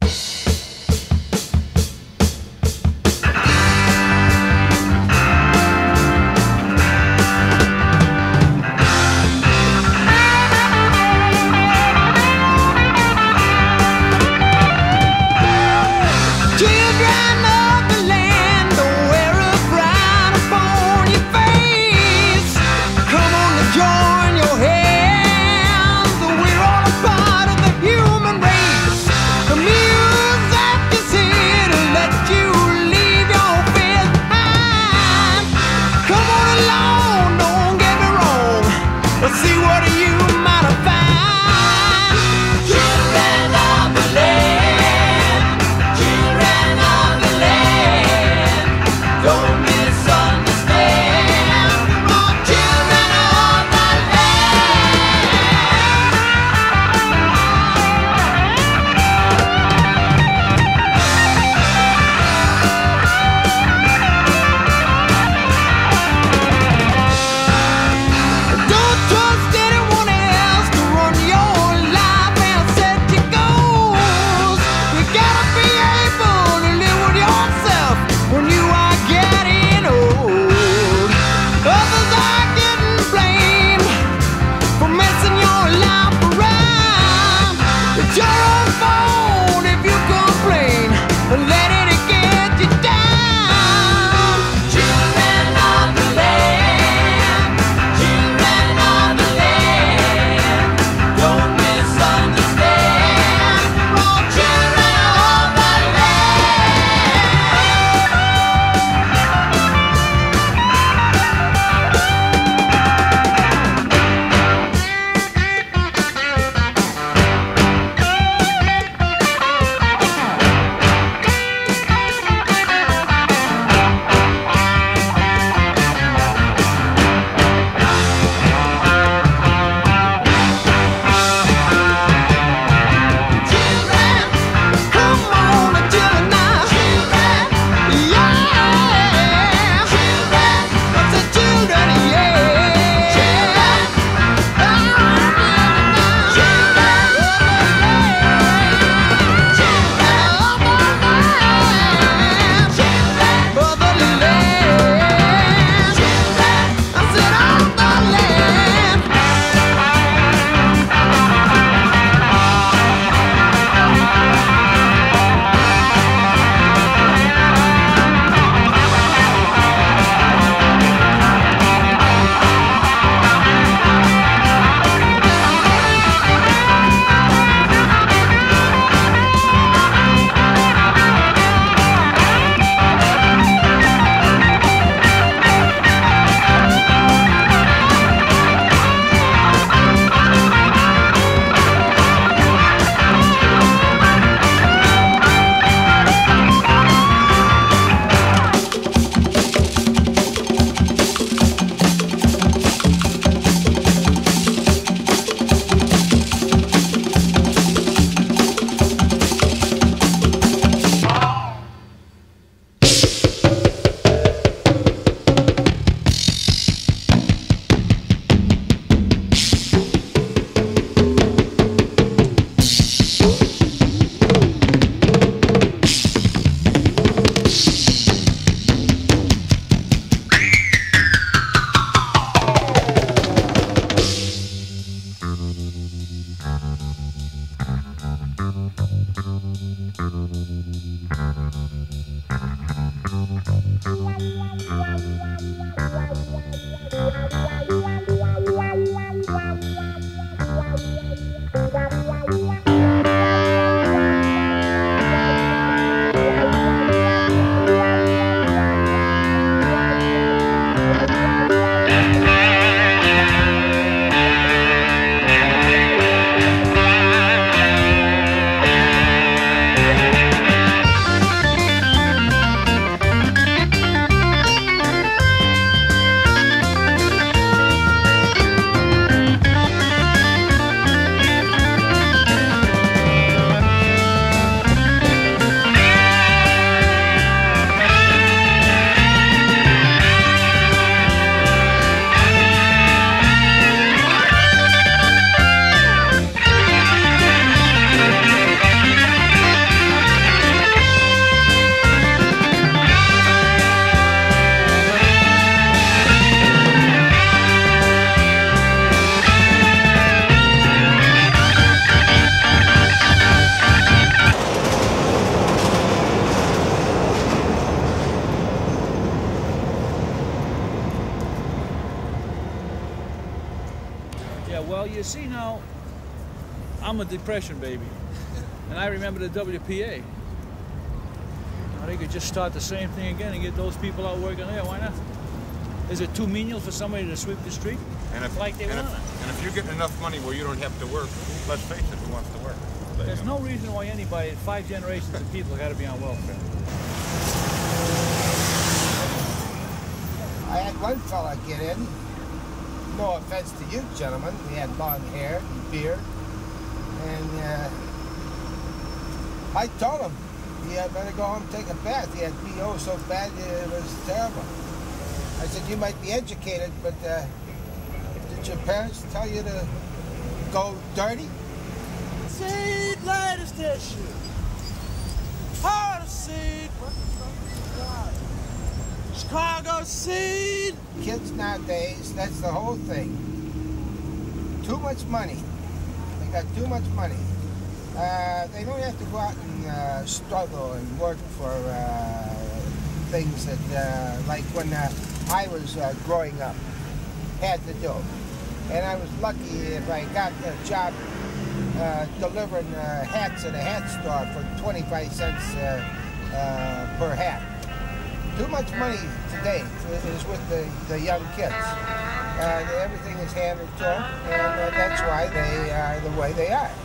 Join your hands, we're all a part of the human race. The music you see now, I'm a depression baby, and I remember the WPA. Now they could just start the same thing again and get those people out working there. Why not? Is it too menial for somebody to sweep the street? And if, like they want? And if you're getting enough money where you don't have to work, let's face it, who wants to work? But, there's no reason why anybody, 5 generations of people, got to be on welfare. I had one fella get in. No offense to you, gentlemen. He had long hair and beard. And I told him he had better go home and take a bath. He had BO so bad it was terrible. I said, you might be educated, but did your parents tell you to go dirty? Seed latest issue. Heart of seed. Chicago seed. Kids nowadays, that's the whole thing. Too much money. They got too much money. They don't have to go out and struggle and work for things that, like when I was growing up, had to do. And I was lucky if I got a job delivering hats at a hat store for 25 cents per hat. Too much money today is with the young kids. Everything is handed to them, and that's why they are the way they are.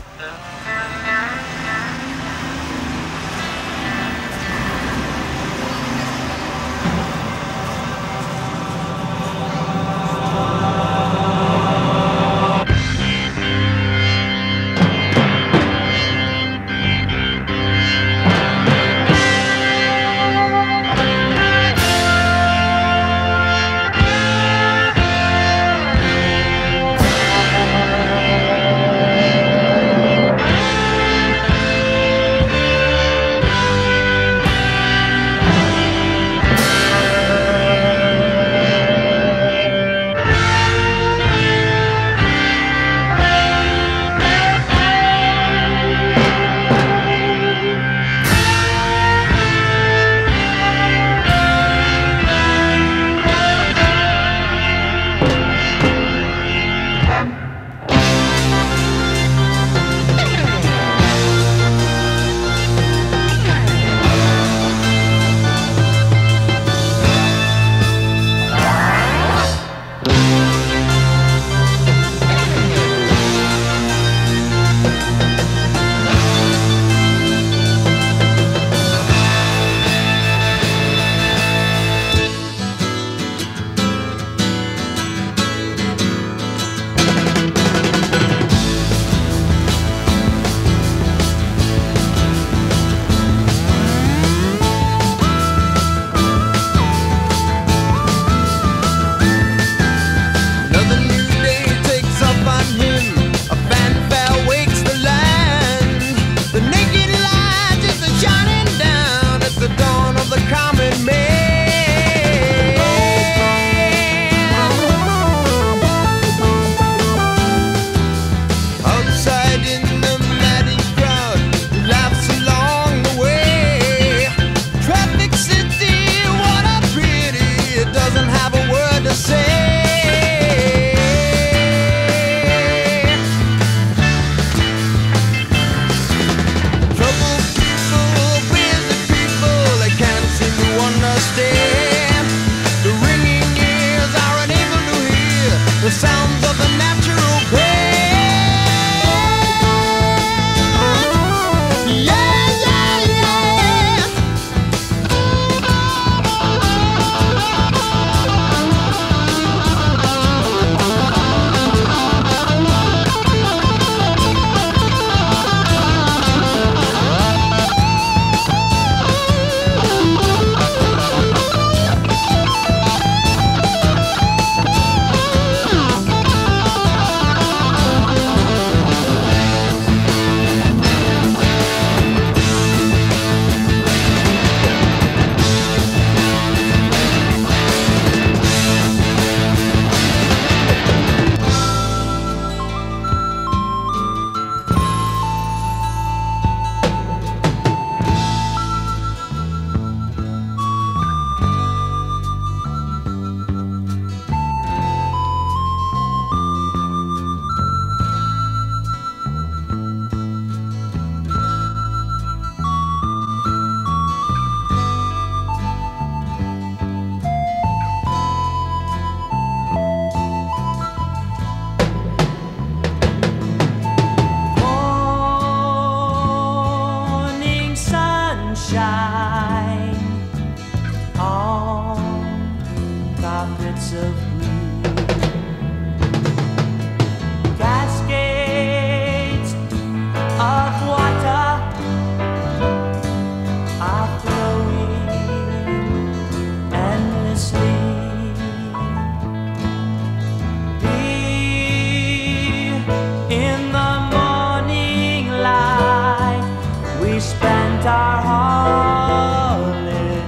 we spent our holiday.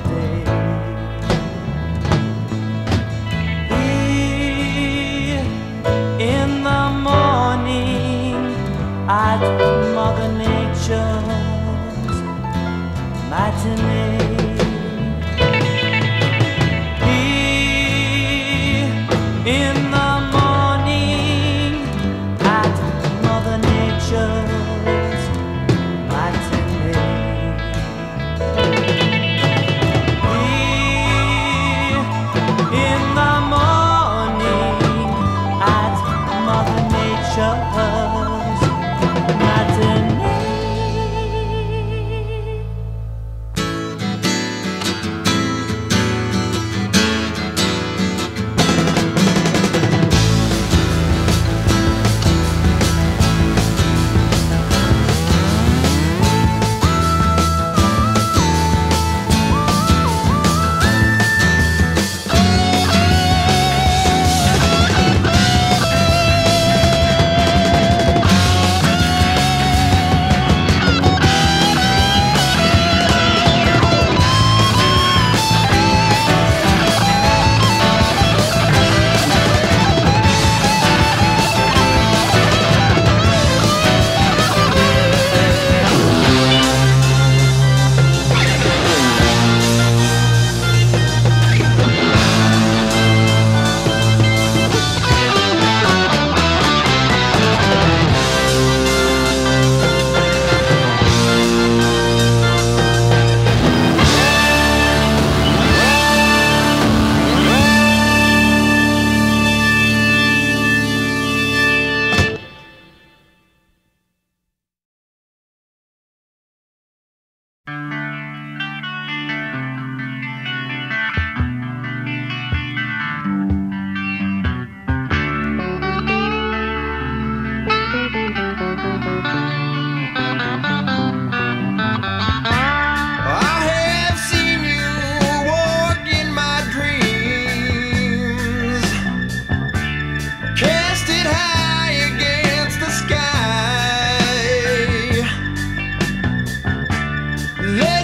Here in the morning at Mother Nature's matinee. In the morning at Mother Nature's matinee. In the morning at Mother Nature's matinee. Let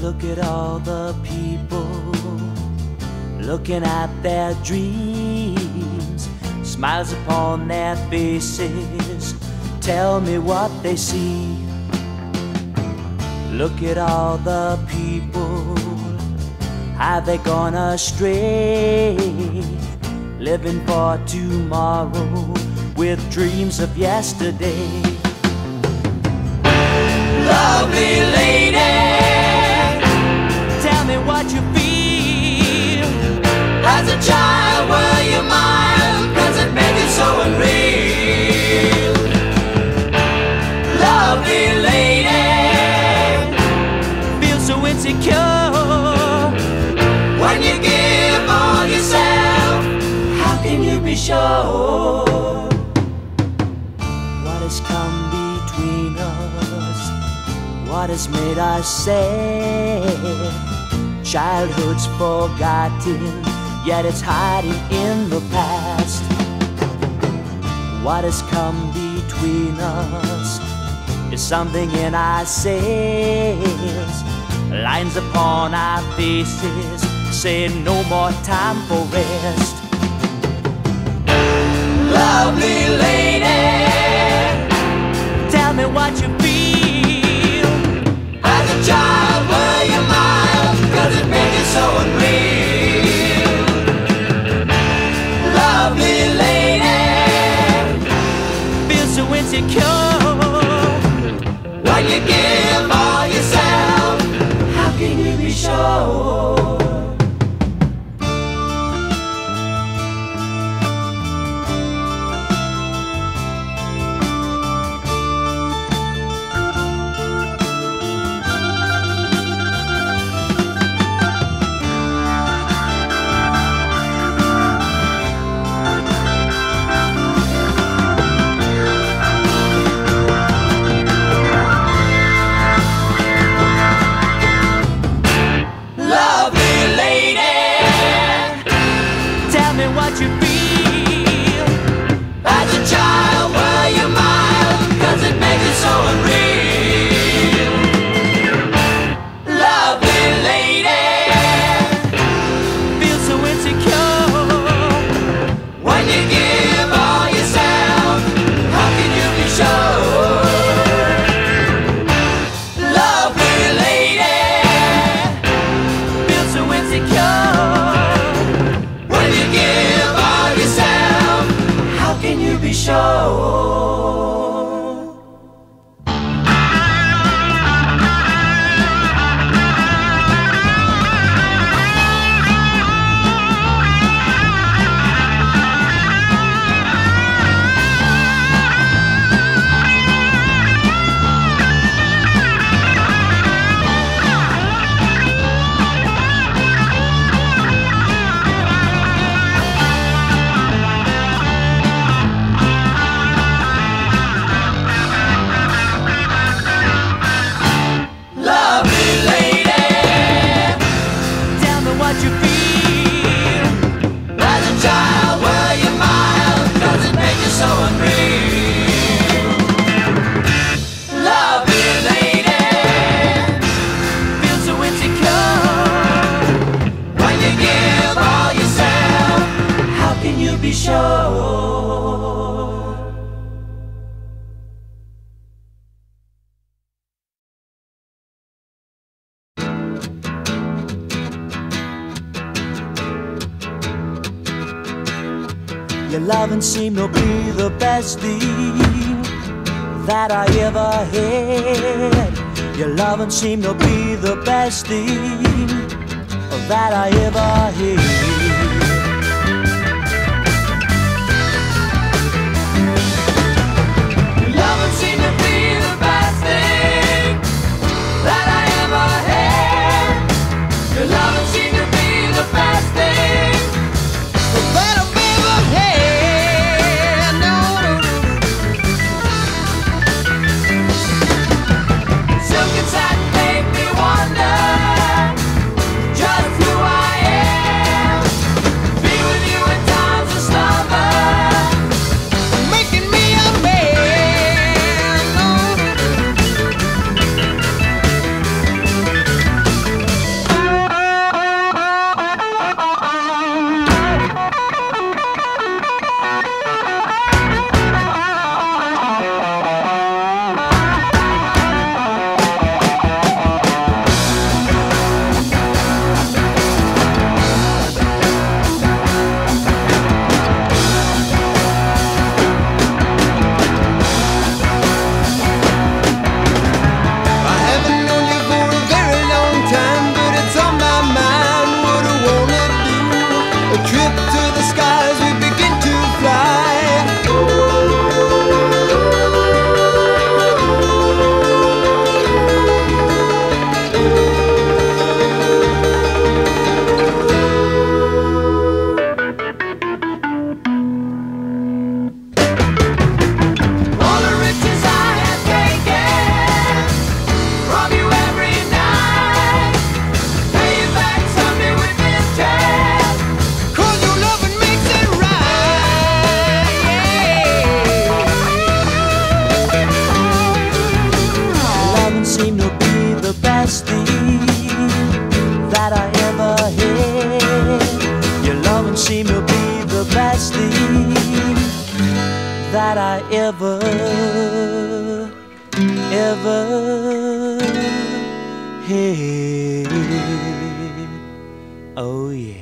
Look at all the people looking at their dreams, smiles upon their faces, tell me what they see. Look at all the people, have they gone astray, living for tomorrow with dreams of yesterday. Lovely lady, tell me what you feel. As a child, were you mine? Does it make it so unreal? Lovely lady, feel so insecure. When you give all yourself, how can you be sure? What has come between us? What has made us sad? Childhood's forgotten, yet it's hiding in the past. What has come between us is something in our sails, lines upon our faces, saying no more time for rest. Lovely lady, tell me what you feel. As a child, were you mine? Does it make it so unreal? Lovely lady, feel so insecure. When you give all yourself, how can you be sure? Your loving seemed to be the best thing that I ever had. Your loving seemed to be the best thing that I ever had. Your loving seemed to be the best thing that I ever had. Your loving seemed to be the best thing that I've ever had. No. Silk and satin make me wonder just who I am. ever had. Oh yeah.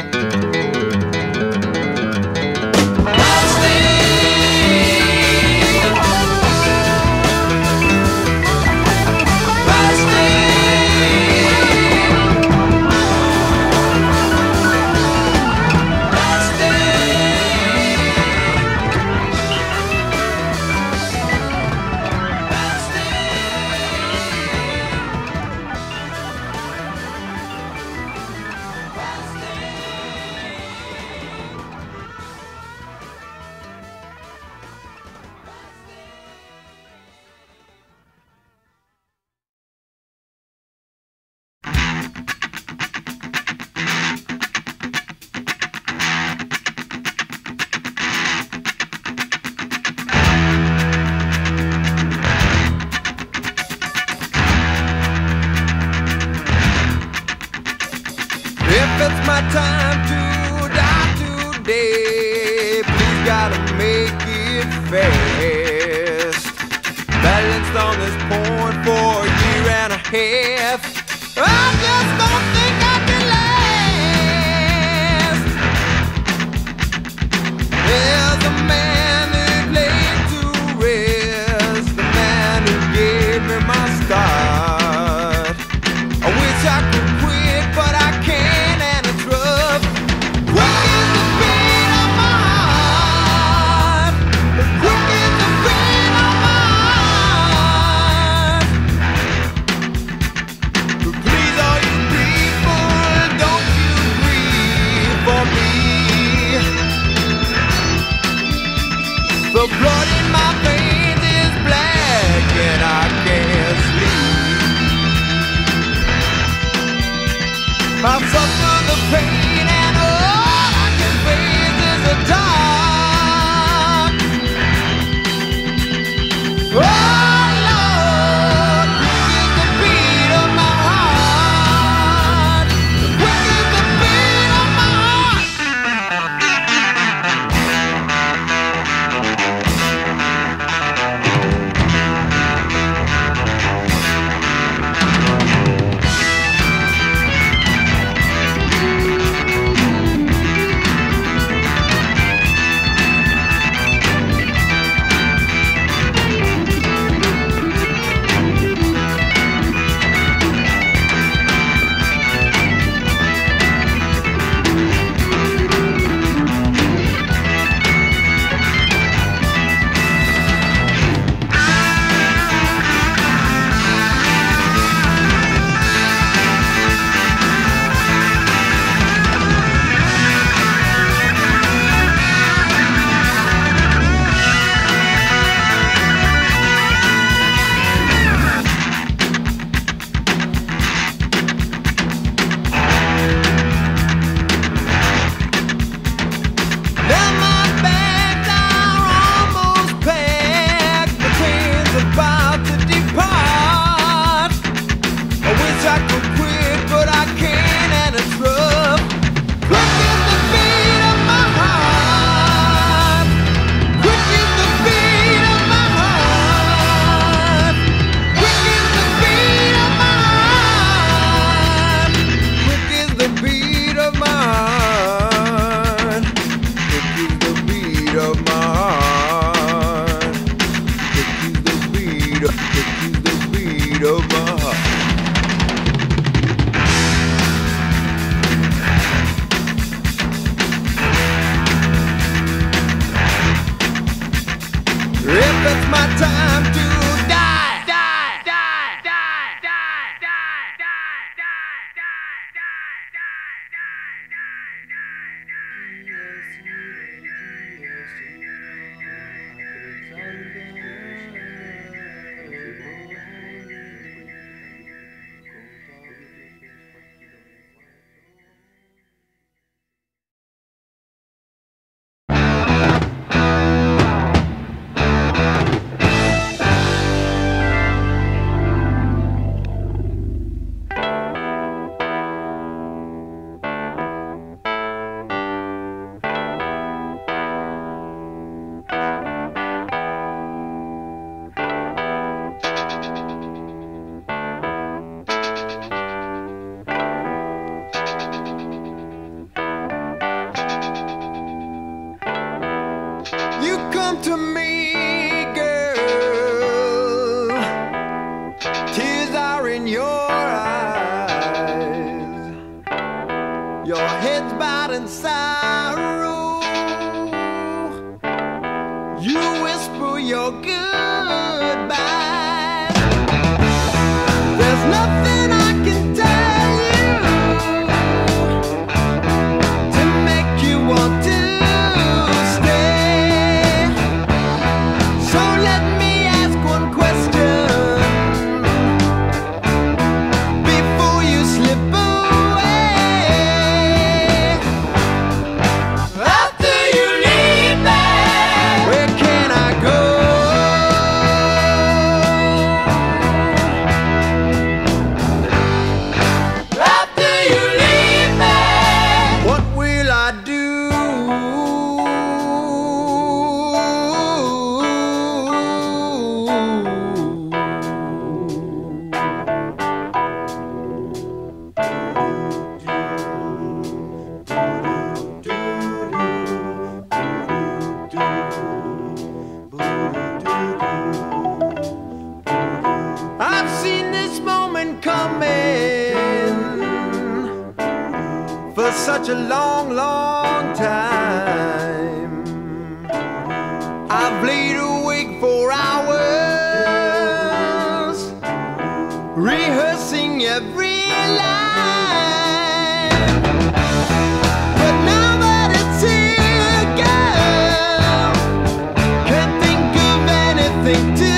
It's my time to die today. Please gotta make it fast. Balanced on this point for a year and a half. I just don't think I can last. There's a man who laid to rest, the man who gave me my start. I wish I could quit, but I can't. The blood in my veins is black and I can't sleep. I suffer the pain and all I can face is the dark. Oh Lord, quick is the beat of my heart. Quick is the beat of my heart. your goodbye. There's nothing I can tell you to make you want to stay. So let me ask one question before you slip away. After you leave me, where can I go? After you leave me, what will I do? I've seen this moment coming for such a long, long time. I've laid awake for hours, rehearsing every line. But now that it's here, girl, can't think of anything to